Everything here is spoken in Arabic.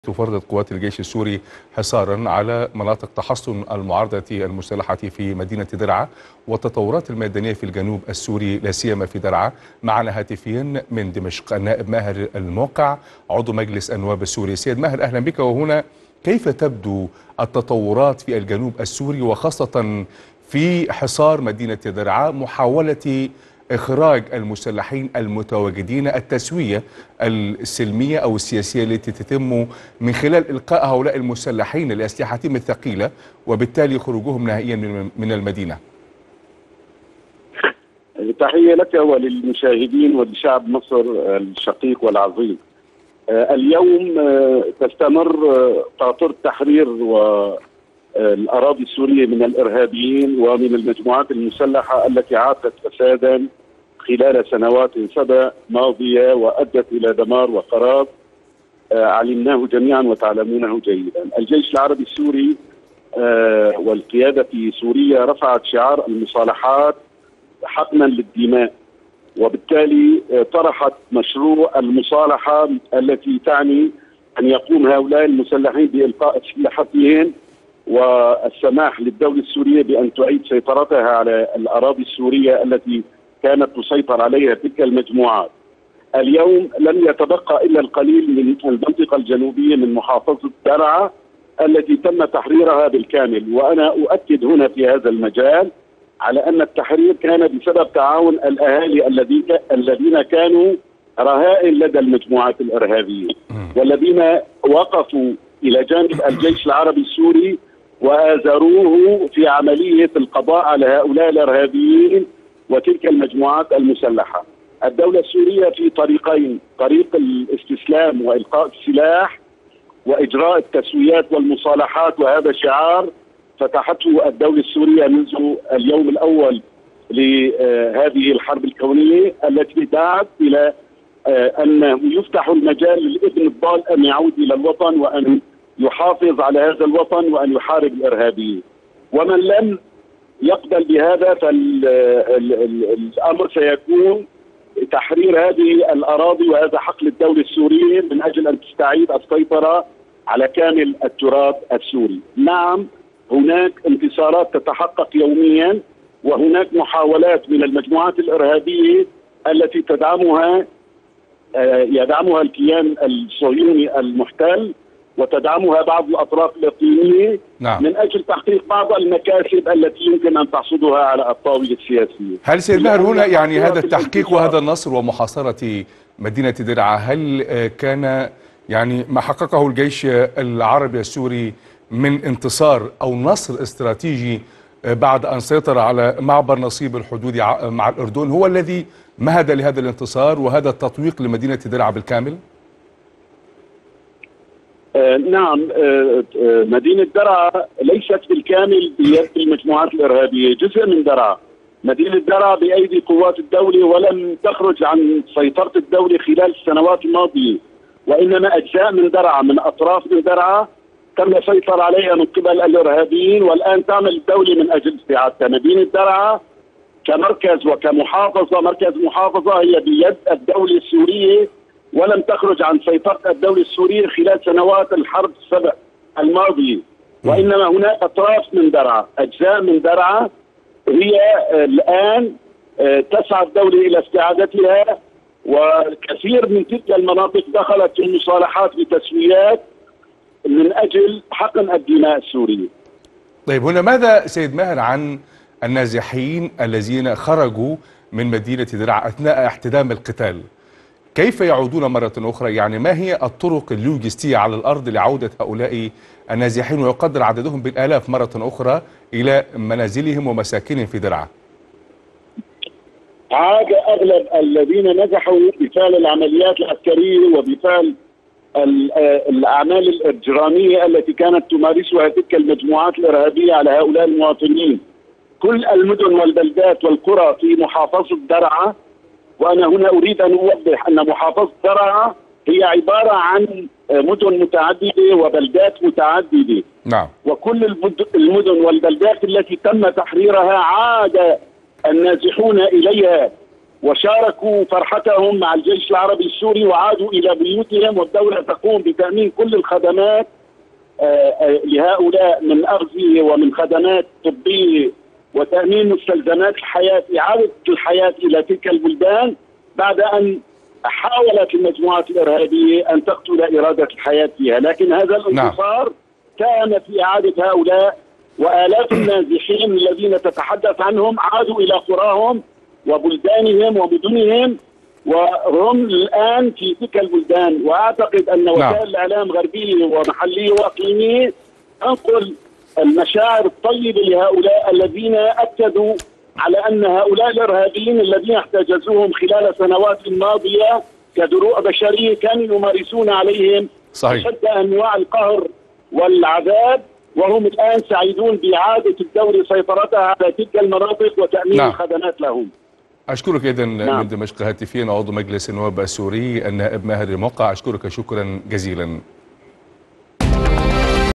فرضت قوات الجيش السوري حصارا على مناطق تحصن المعارضة المسلحة في مدينة درعا والتطورات الميدانية في الجنوب السوري لا سيما في درعا. معنا هاتفيا من دمشق النائب ماهر الموقع عضو مجلس النواب السوري. سيد ماهر أهلا بك. وهنا كيف تبدو التطورات في الجنوب السوري وخاصة في حصار مدينة درعا، محاولة إخراج المسلحين المتواجدين، التسوية السلمية أو السياسية التي تتم من خلال إلقاء هؤلاء المسلحين لأسلحتهم الثقيلة وبالتالي خروجهم نهائيا من المدينة؟ تحية لك وللمشاهدين ولشعب مصر الشقيق والعظيم. اليوم تستمر تأطر تحرير والأراضي السورية من الإرهابيين ومن المجموعات المسلحة التي عاقت فسادا خلال سنوات سبع ماضية وأدت إلى دمار وخراب علمناه جميعا وتعلمونه جيدا. الجيش العربي السوري والقيادة في سوريا رفعت شعار المصالحات حقنا للدماء، وبالتالي طرحت مشروع المصالحة التي تعني أن يقوم هؤلاء المسلحين بإلقاء أسلحتهم والسماح للدولة السورية بأن تعيد سيطرتها على الأراضي السورية التي كانت تسيطر عليها تلك المجموعات. اليوم لم يتبقى إلا القليل من المنطقة الجنوبية من محافظة درعا التي تم تحريرها بالكامل، وأنا أؤكد هنا في هذا المجال على أن التحرير كان بسبب تعاون الأهالي الذين كانوا رهائن لدى المجموعات الإرهابية والذين وقفوا إلى جانب الجيش العربي السوري وآزروه في عملية القضاء على هؤلاء الإرهابيين وتلك المجموعات المسلحة. الدولة السورية في طريقين: طريق الاستسلام وإلقاء السلاح وإجراء التسويات والمصالحات، وهذا شعار فتحته الدولة السورية منذ اليوم الأول لهذه الحرب الكونية التي دعت إلى أن يفتح المجال للابن الضال أن يعود إلى الوطن وأن يحافظ على هذا الوطن وأن يحارب الإرهابيين. ومن لم يقبل بهذا فالأمر سيكون تحرير هذه الأراضي، وهذا حق للدولة السورية من أجل أن تستعيد السيطرة على كامل التراب السوري. نعم، هناك انتصارات تتحقق يوميا، وهناك محاولات من المجموعات الإرهابية التي يدعمها الكيان الصهيوني المحتل وتدعمها بعض الأطراف الإقليمية. نعم. من أجل تحقيق بعض المكاسب التي يمكن أن تحصدها على الطاولة السياسية. هل سيد ماهر هنا يعني هذا التحقيق وهذا النصر ومحاصرة مدينة درعا، هل كان يعني ما حققه الجيش العربي السوري من انتصار أو نصر استراتيجي بعد أن سيطر على معبر نصيب الحدودي مع الأردن هو الذي مهد لهذا الانتصار وهذا التطويق لمدينة درعا بالكامل؟ نعم، مدينة درعا ليست بالكامل بيد المجموعات الإرهابية، جزء من درعا. مدينة درعا بأيدي قوات الدولة ولم تخرج عن سيطرة الدولة خلال السنوات الماضية، وإنما أجزاء من درعا، من أطراف من درعا تم السيطرة عليها من قبل الإرهابيين، والآن تعمل الدولة من أجل استعادتها. مدينة درعا كمركز وكمحافظة، مركز محافظة هي بيد الدولة السورية ولم تخرج عن سيطرة الدولة السورية خلال سنوات الحرب السبع الماضية، وإنما هناك أطراف من درعا، أجزاء من درعا هي الآن تسعى الدولة إلى استعادتها، وكثير من تلك المناطق دخلت في المصالحات بتسويات من أجل حقن الدماء السورية. طيب، هنا ماذا سيد ماهر عن النازحين الذين خرجوا من مدينة درعا أثناء احتدام القتال؟ كيف يعودون مرة أخرى؟ يعني ما هي الطرق اللوجستية على الأرض لعودة هؤلاء النازحين ويقدر عددهم بالآلاف مرة أخرى إلى منازلهم ومساكنهم في درعا؟ عاد أغلب الذين نجحوا بفعل العمليات العسكرية وبفعل الأعمال الإجرامية التي كانت تمارسها تلك المجموعات الإرهابية على هؤلاء المواطنين. كل المدن والبلدات والقرى في محافظة درعا، وأنا هنا أريد أن أوضح أن محافظة درعا هي عبارة عن مدن متعددة وبلدات متعددة. نعم. وكل المدن والبلدات التي تم تحريرها عاد النازحون إليها وشاركوا فرحتهم مع الجيش العربي السوري وعادوا إلى بيوتهم، والدولة تقوم بتأمين كل الخدمات لهؤلاء من أغذية ومن خدمات طبية وتأمين مستلزمات الحياة، إعادة الحياة إلى تلك البلدان بعد أن حاولت المجموعات الإرهابية أن تقتل إرادة الحياة فيها. لكن هذا الانتصار ساهم في إعادة هؤلاء، وآلاف النازحين الذين تتحدث عنهم عادوا إلى قراهم وبلدانهم ومدنهم، وهم الآن في تلك البلدان. وأعتقد أن وسائل الإعلام غربية ومحلية وإقليمية تنقل المشاعر الطيبة لهؤلاء الذين أكدوا على أن هؤلاء الإرهابيين الذين احتجزوهم خلال السنوات الماضية كدروع بشرية كانوا يمارسون عليهم أشد أنواع القهر والعذاب، وهم الآن سعيدون بإعادة الدولة سيطرتها على تلك المناطق وتأمين الخدمات لهم. أشكرك إذن من دمشق هاتفيا عضو مجلس النواب السوري النائب ماهر الموقع، أشكرك شكرا جزيلا.